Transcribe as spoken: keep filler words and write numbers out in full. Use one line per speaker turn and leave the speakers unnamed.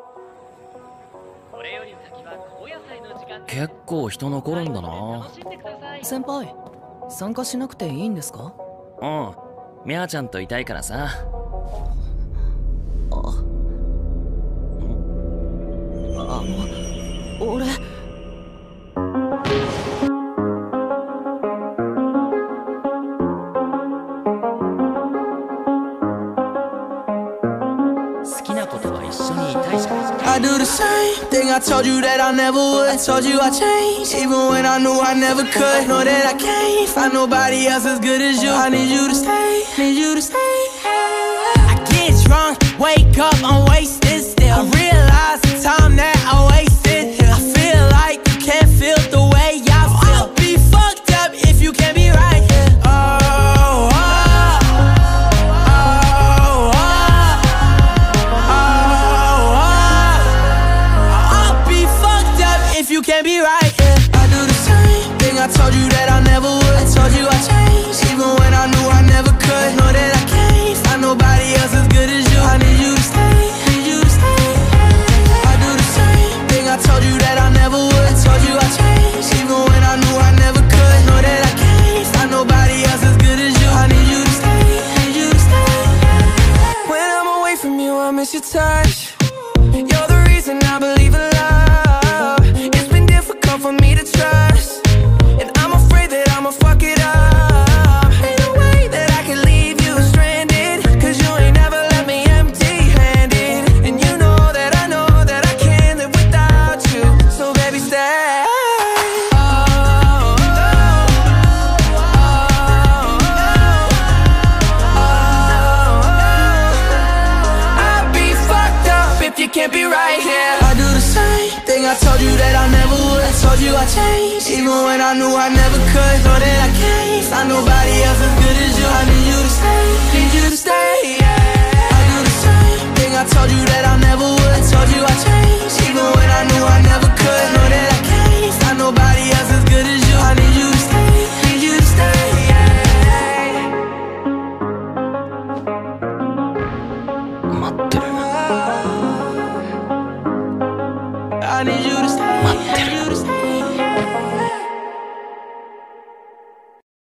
結構人残るんだな。
先輩、参加しなくていいんですか？
うん、みやちゃんといたいからさ。
あ、あの、俺
好きなことは一緒にいたいじゃん。
I do the same thing I told you that I never would. I told you I changed, even when I knew I never could. Know that I can't find nobody else as good as you. I need you to stay, need you to stay. I get drunk, wake up, I'm wasted still. I realize the time that I wasted here. I feel like you can't feel the way I feel. I'll be fucked up if you can't be right here. Oh, oh, oh, oh, oh, oh. I'll be fucked up if you can't be right here. I do the same thing I told you that I never would. I told you I changed, even when I knew I never could. Know that I can't find nobody else as good as you. I need you to stay, need you to stay. I do the same thing I told you that I never would. I told you I changed, even when I knew I never could. Know that I can't find nobody else as good as you. I need you to stay, need you to stay. When I'm away from you, I miss your touch. You're the reason I believe in love. It's been difficult for me to trust, and I'm afraid that I'ma fuck it up. Ain't no way that I can leave you stranded, cause you ain't never left me empty-handed. And you know that I know that I can't live without you. So baby, stay. Oh, oh, oh, oh, oh. I'd be fucked up if you can't be right here. I do the same thing I told you that I never would. I told you I changed, even when I knew I never could. Know that I can't find nobody else as good as you. I need you to stay, need you to stay, yeah. I do the same thing I told you that I never would. I told you I changed, even when I knew I never could. Know that I can't find nobody else as good as you. I need you to stay, need you to stay, yeah.
待ってる。
I need you